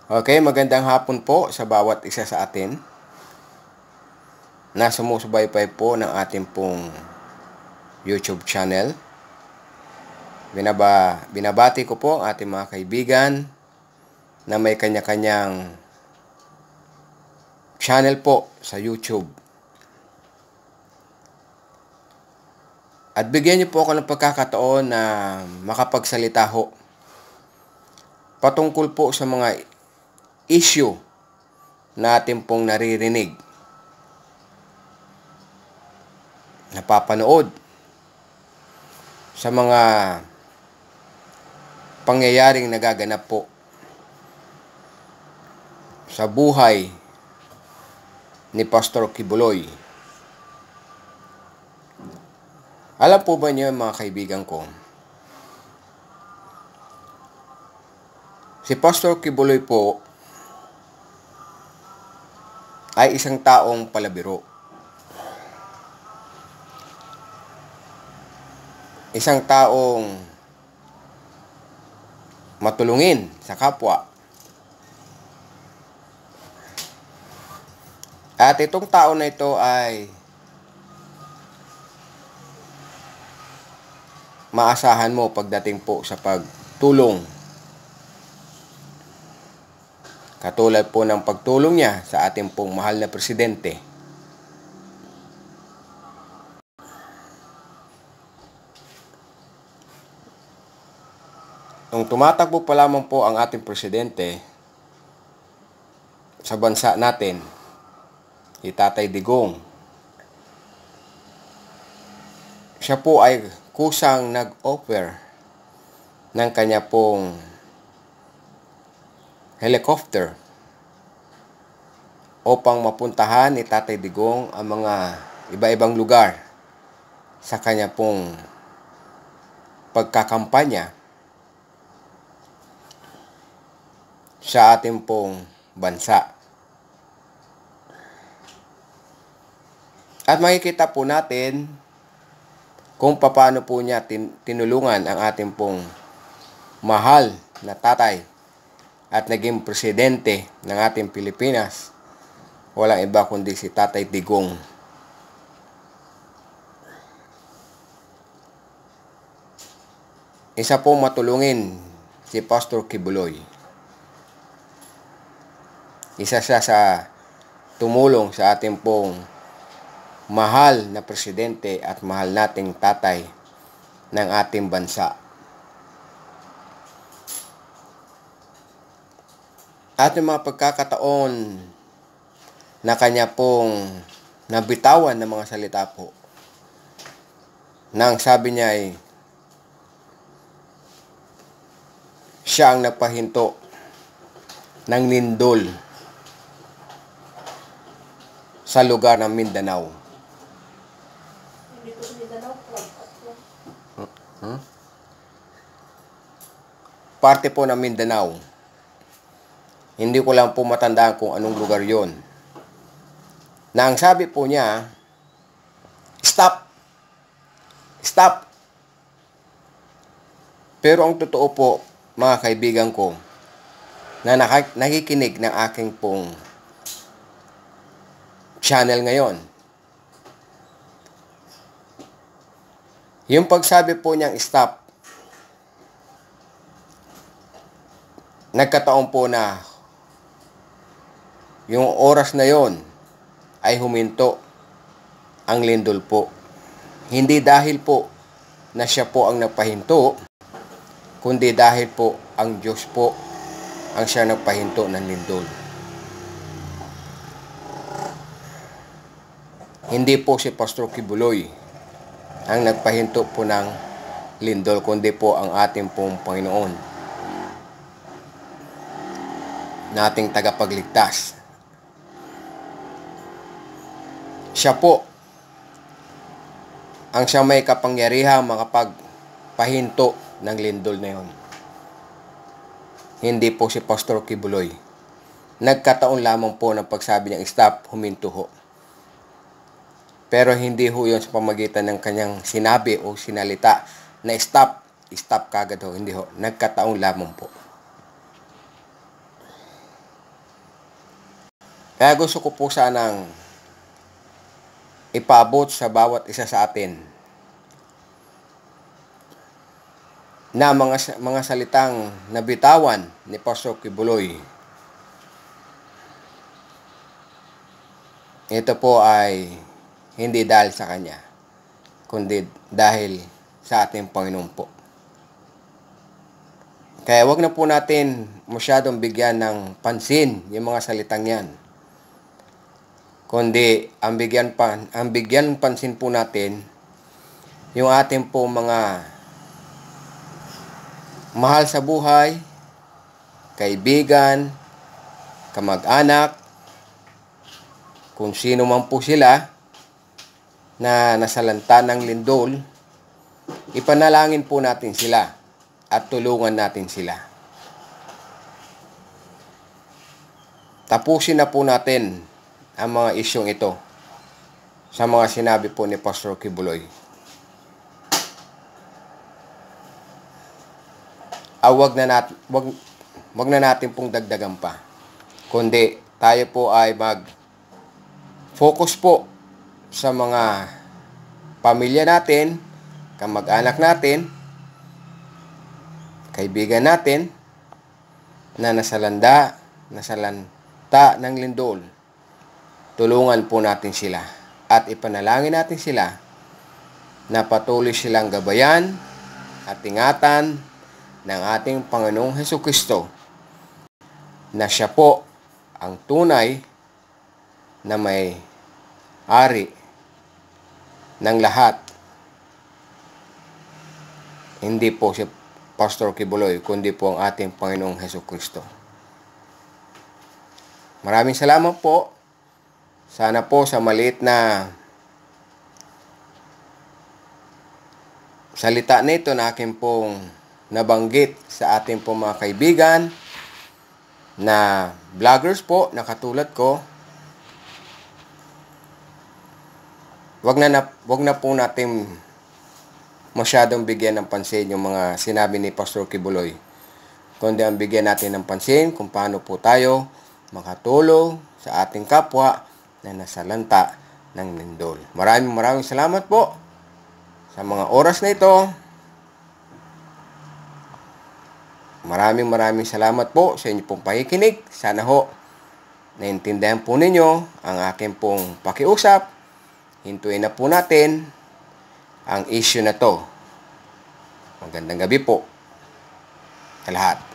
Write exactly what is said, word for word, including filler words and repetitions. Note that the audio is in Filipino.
Okay, magandang hapon po sa bawat isa sa atin na sumusubaybay po ng ating pong YouTube channel. Binaba, binabati ko po ang ating mga kaibigan na may kanya-kanyang channel po sa YouTube. At bigyan niyo po ako ng pagkakataon na makapagsalita ho patungkol po sa mga issue natin pong naririnig, napapanood sa mga pangyayaring nagaganap po sa buhay ni Pastor Quibuloy. Alam po ba niyo, mga kaibigan ko, si Pastor Quibuloy po ay isang taong palabiro. Isang taong matulungin sa kapwa. At itong tao na ito ay maasahan mo pagdating po sa pagtulong. Katulad po ng pagtulong niya sa ating pong mahal na presidente. Nung tumatakbo pa lamang po ang ating presidente sa bansa natin, si Tatay Digong, siya po ay kusang nag-offer ng kanya pong helicopter upang mapuntahan ni Tatay Digong ang mga iba-ibang lugar sa kanya pong pagkakampanya sa ating pong bansa. At makikita po natin kung paano po niya tin- tinulungan ang ating pong mahal na tatay at naging presidente ng ating Pilipinas. Walang iba kundi si Tatay Digong. Isa pong matulungin si Pastor Quibuloy. Isa siya sa tumulong sa ating pong mahal na presidente at mahal nating tatay ng ating bansa. At yung mga pagkakataon na kanya pong nabitawan ng mga salita po, nang sabi niya ay siya ang nagpahinto ng lindol sa lugar ng Mindanao. Hmm? Parte po ng Mindanao. Hindi ko lang po matandaan kung anong lugar yon. Na ang sabi po niya, stop! Stop! Pero ang totoo po, mga kaibigan ko, na nakikinig ng aking pong channel ngayon, yung pagsabi po niyang stop, nagkataon po na yung oras na yon ay huminto ang lindol po. Hindi dahil po na siya po ang nagpahinto, kundi dahil po ang Diyos po ang siya nagpahinto ng lindol. Hindi po si Pastor Quibuloy ang nagpahinto po ng lindol, kundi po ang ating pong Panginoon, nating tagapagligtas. Siya po ang siya may kapangyarihang makapagpahinto ng lindol na yon. Hindi po si Pastor Quibuloy. Nagkataon lamang po ng pagsabi niyang stop, huminto ho. Pero hindi ho yun sa pamagitan ng kanyang sinabi o sinalita na stop, stop kagad ho. Hindi ho. Nagkataon lamang po. Kaya gusto ko po sanang ipaabot sa bawat isa sa atin na mga mga salitang nabitawan ni Pastor Quibuloy. Ito po ay hindi dahil sa kanya, kundi dahil sa ating Panginoon po. Kaya wag na po natin masyadong bigyan ng pansin yung mga salitang yan. Kundi ang bigyan pan ang bigyan pansin po natin yung ating po mga mahal sa buhay, kaibigan, kamag-anak, kung sino man po sila na nasalanta ng lindol, ipanalangin po natin sila at tulungan natin sila. Tapusin na po natin ang mga isyong ito sa mga sinabi po ni Pastor Quibuloy. Ah, wag na natin wag, wag na natin pong dagdagan pa. Kundi tayo po ay mag focus po sa mga pamilya natin, kamag-anak natin, kaibigan natin na nasalanda, nasalanta ng lindol. Tulungan po natin sila at ipanalangin natin sila na patuloy silang gabayan at ingatan ng ating Panginoong Hesukristo na siya po ang tunay na may ari ng lahat. Hindi po si Pastor Quibuloy, kundi po ang ating Panginoong Hesukristo. Maraming salamat po. Sana po sa maliit na salita nito na akin pong nabanggit sa ating pong mga kaibigan na vloggers po na katulad ko, wag na, na, wag na po natin masyadong bigyan ng pansin yung mga sinabi ni Pastor Quibuloy. Kundi ang bigyan natin ng pansin kung paano po tayo makatulong sa ating kapwa na nasalanta ng lindol. Maraming maraming salamat po sa mga oras na ito. Maraming maraming salamat po sa inyo pong pakikinig. Sana ho naintindihan po ninyo ang aking pong pakiusap. Hintuin na po natin ang issue na to. Magandang gabi po sa lahat.